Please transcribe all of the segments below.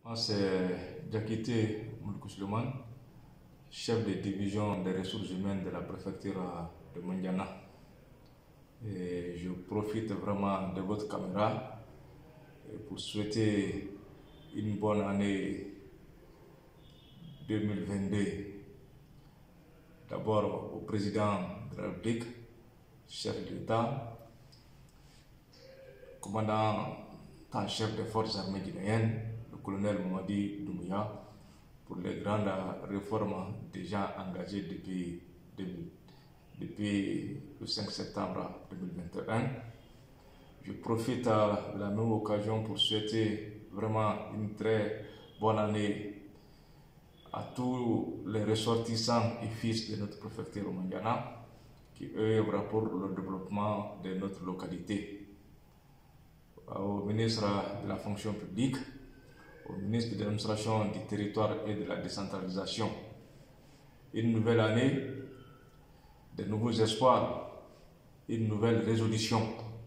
Moi, c'est Diakité Mouloukou Suleiman, chef de division des ressources humaines de la préfecture de Mandiana. Et je profite vraiment de votre caméra pour souhaiter une bonne année 2022. D'abord au président de la République, chef de l'État, commandant en chef des forces armées guinéennes, le colonel Mamadi Doumbouya, pour les grandes réformes déjà engagées depuis le 5 septembre 2021. Je profite de la même occasion pour souhaiter vraiment une très bonne année à tous les ressortissants et fils de notre préfecture Mandiana qui œuvrent pour le développement de notre localité. Au ministre de la fonction publique, au ministre de l'administration du territoire et de la décentralisation. Une nouvelle année, de nouveaux espoirs, une nouvelle résolution.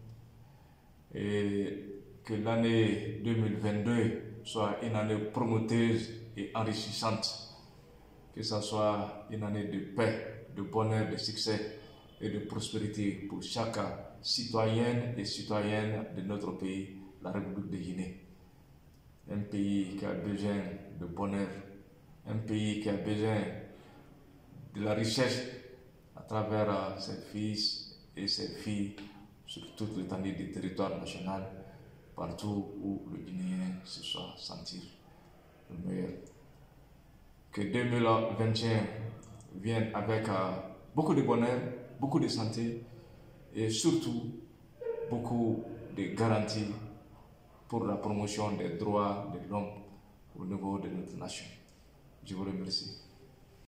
Et que l'année 2022 soit une année promoteuse et enrichissante. Que ce soit une année de paix, de bonheur, de succès et de prospérité pour chaque citoyenne et citoyenne de notre pays, la République de Guinée. Un pays qui a besoin de bonheur, un pays qui a besoin de la richesse à travers ses fils et ses filles sur toute l'étendue du territoire national, partout où le Guinéen se soit sentir le meilleur. Que 2021 vienne avec beaucoup de bonheur, beaucoup de santé et surtout beaucoup de garanties pour la promotion des droits de l'homme au niveau de notre nation. Je vous remercie.